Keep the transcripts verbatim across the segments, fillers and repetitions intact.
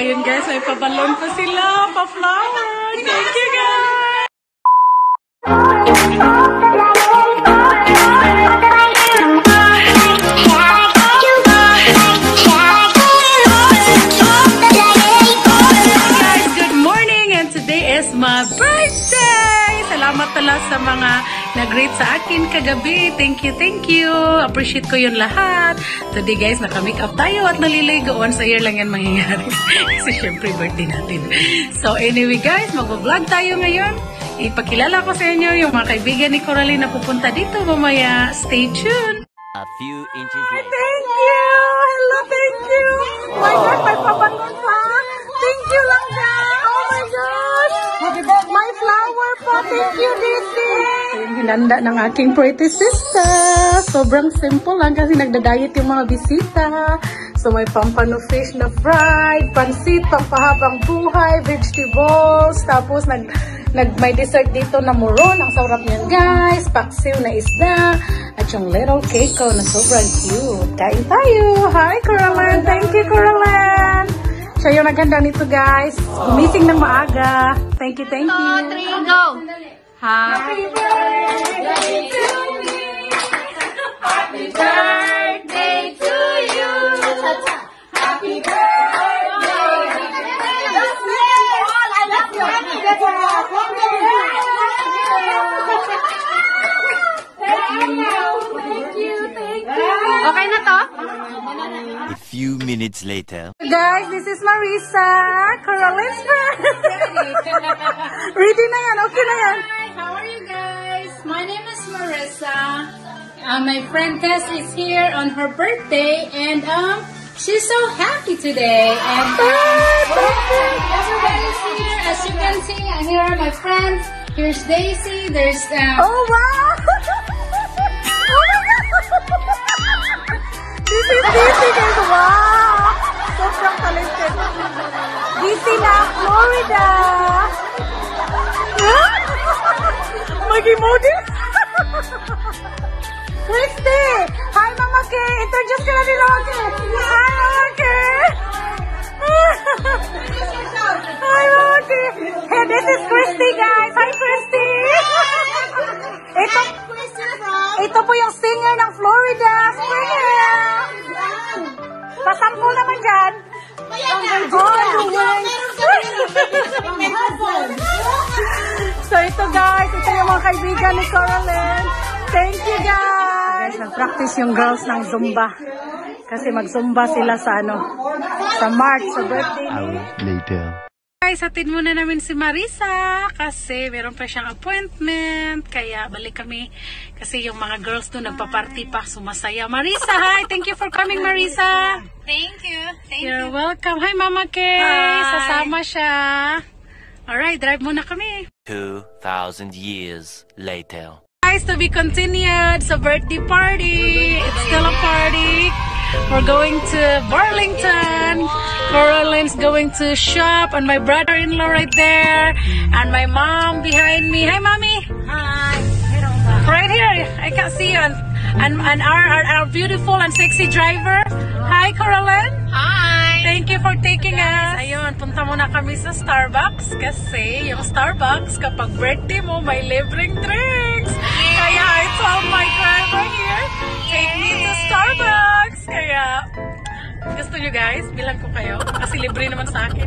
Ayun guys, may pabalon pa sila, pa-flower. Thank you guys! Guys, good morning and today is my birthday! Salamat pala sa mga nag-rate sa akin kagabi. Thank you, thank you. Appreciate ko yun lahat. Today guys, naka-makeup tayo at naliligo. Once a year lang yan mangyayari. Kasi syempre birthday natin. So anyway guys, mag-vlog tayo ngayon. Ipakilala ko sa inyo yung mga kaibigan ni Coraline na pupunta dito mamaya. Stay tuned. A few inches later. Thank you! Hello, thank you! Oh my God, may pabangon pa! Thank you lang guys! Oh my gosh! My flower pa! Thank you, Diti! Yung hinanda ng aking pretty sister. Sobrang simple lang kasi nagda-diet yung mga bisita. So may pampano fish na fried, pansit, pampahabang buhay, vegetables, tapos nag, nag may dessert dito na moron. Ang sarap niyan guys. Paksiw na isda. At yung little cake ko na sobrang cute. Kain tayo. Hi Coraline. Thank you Coraline. Siya yung naganda nito guys. Gumising ng maaga. Thank you, thank you. two, three, go! Happy birthday to me. Happy birthday to you. Happy birthday. Thank you, thank you. Okay na to? A few minutes later. Guys, this is Marisa, Coraline's friend. Ready na yan, okay na yan. Hi, how are you guys? My name is Marissa. Uh, my friend Tess is here on her birthday, and um, she's so happy today. And um, everybody's here. As you can see, here are my friends. Here's Daisy. There's um, Oh, wow. Oh, my God. This is Daisy, guys. Wow. Sobrang talented. Daisy na, Florida. Mag-emoji. Christy! Hi, Mama Kay! Introduce ka na din, Mama Kay! Hi, Mama Kay! Hi, Mama Kay! Hey, this is Christy, guys! Hi, Christy! Ito, ito po yung singer ng Florida! Singer! Pasampol naman dyan! So ito guys, ito yung mga kaibigan ni Coraline. Thank you guys! Nag-practice yung girls ng Zumba. Kasi mag-Zumba sila sa ano, sa March, sa birthday Hour later. Guys, hatid muna namin si Marisa kasi meron pa siyang appointment. Kaya balik kami kasi yung mga girls doon nagpa-party pa, sumasaya. Marisa, hi! Thank you for coming, Marisa! Thank you. Thank You're welcome. Hi, Mama Kay! Hi. Sasama siya. Alright, drive muna kami. Two thousand years later. Guys, to be continued sa birthday party. It's still a party. We're going to Burlington. Coraline's going to shop, and my brother-in-law right there, and my mom behind me. Hi, Mommy. Hi. Right here. I can see you. And, and, and our, our, our beautiful and sexy driver. Hi, Coraline. Hi. Thank you for taking us. Ayun, punta muna kami sa Starbucks kasi yung Starbucks kapag birthday mo may libreng drinks. Kaya I told my driver here, take me to Starbucks. Kaya gusto nyo guys, bilang ko kayo kasi libre naman sa akin.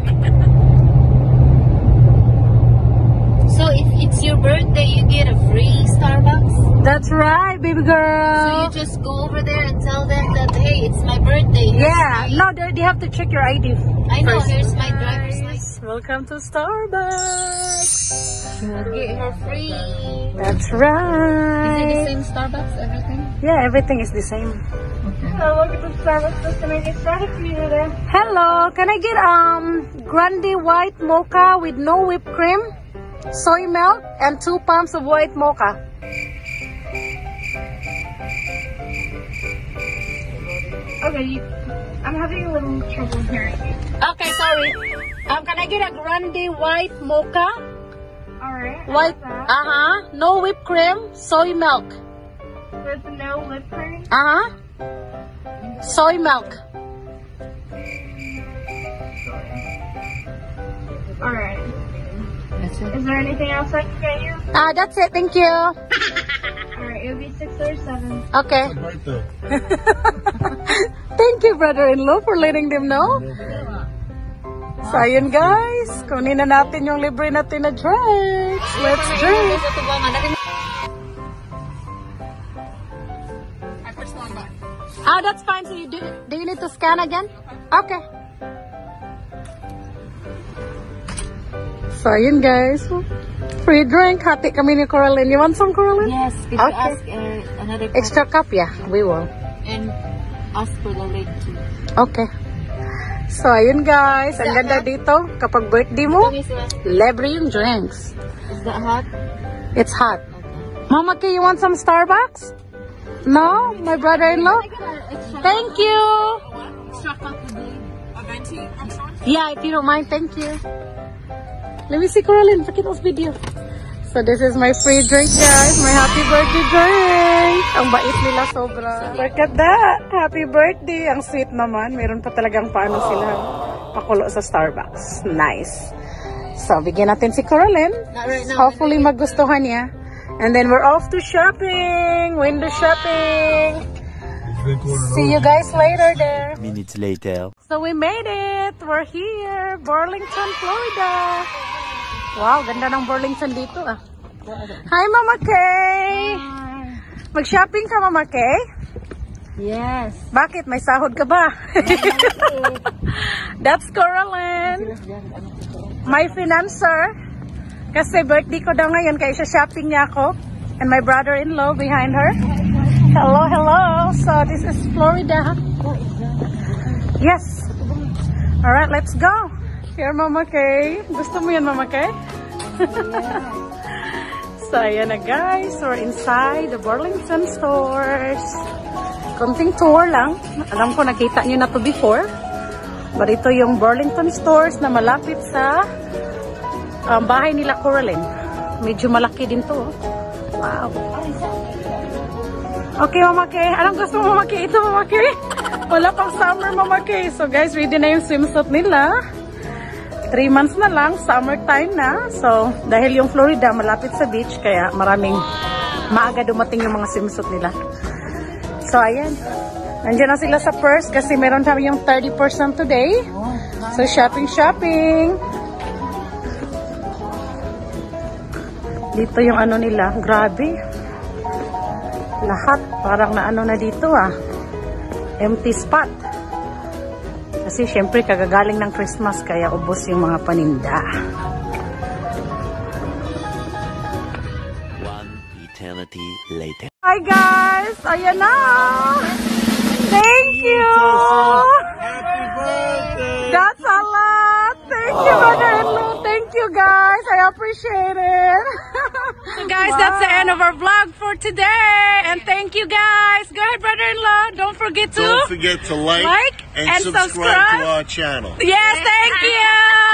So if it's your birthday, you get a free Starbucks? That's right, baby So girl. you just go over there and tell them that, hey, it's my birthday. Here's Yeah, my- no, they, they have to check your I D. I know, first. here's my driver's license. Welcome to Starbucks. We'll get her free. That's Is it the right. same Starbucks, everything? Yeah, everything is the same. Hello, welcome to Starbucks. What can I get started for you today? Hello, can I get um grande white mocha with no whipped cream, soy milk, and two pumps of white mocha? Okay, you, I'm having a little trouble hearing you. Okay, sorry. Um, can I get a grande white mocha? Alright. White, uh huh. No whipped cream, soy milk. There's no whipped cream. Uh huh. Soy milk. That's it. Is there anything else I can get you? Ah, that's it. Thank you. Alright, it'll be six or seven. Okay. Thank you, brother-in-law, for letting them know. So, ayun guys. Kunin na natin yung libre natin na drinks. Let's drink. Ah, that's fine. So, you do, do you need to scan again? Okay. So, ayun guys. Free drink. Hati kami ni Coraline. You want some, Coraline? Yes, if Okay. you ask uh, another cup Extra cup? Yeah, we will. and ask for the lake too. Okay. So, ayun guys. Ang ganda dito. Kapag birthday mo, libre yung drinks. Is that hot? It's hot. Mama K, you want some Starbucks? No? My brother-in-law? Thank you. Extra cup today. Yeah, if you don't mind, thank you. Let me see, Coraline. Pakita us video. So, this is my free drink, guys. My happy birthday drink. Ang bait nila sobra. Look at that. Happy birthday. Ang sweet naman. Meron pa talagang paano sila pakulo sa Starbucks. Nice. So, bigyan natin si Coraline. Not right now. Hopefully, magustuhan niya. And then, we're off to shopping. Window shopping. See you guys later there. Minutes later. So we made it. We're here, Burlington, Florida. Wow, ganda ng Burlington dito ah. Hi, Mama Kay. Mag-shopping ka, Mama Kay? Yes. Bakit? May sahod ka ba? That's Coraline. My financer. Kasi birthday ko daw ngayon, kaya siya shopping niya ako. And my brother-in-law behind her. Hello, hello. So this is Florida. Yes. Alright, let's go. Here, Mama Kay. Gusto mo yan, Mama Kay? So, ayan na guys. We're inside the Burlington stores. Konting tour lang. Alam ko, nakita nyo na to before. But ito yung Burlington stores na malapit sa um, bahay nila Coraline. Medyo malaki din to. Wow. Okay, Mama Kay. Anong gusto mo, Mama Kay? Ito, Mama Kay. Wala pang summer, Mama Kay. So, guys, ready na yung swimsuit nila. Three months na lang. Summertime na. So, dahil yung Florida malapit sa beach, kaya maraming maaga dumating yung mga swimsuit nila. So, ayan. Nandiyan na sila sa purse kasi meron kami yung thirty percent today. So, shopping, shopping. Dito yung ano nila. Grabe. Lahat parang na ano na dito ah. Empty spot. Kasi syempre kagagaling ng Christmas kaya ubos yung mga paninda. One eternity later. Hi guys! Ayan na! Thank you! Happy birthday! That's a lot! Thank you, brother-in-law! Thank you guys! I appreciate it! So guys, wow. That's the end of our vlog for today! And thank you guys! Go ahead, brother-in-law! Don't forget to... Don't forget to like, like and, and subscribe, subscribe to our channel. Yes, thank you!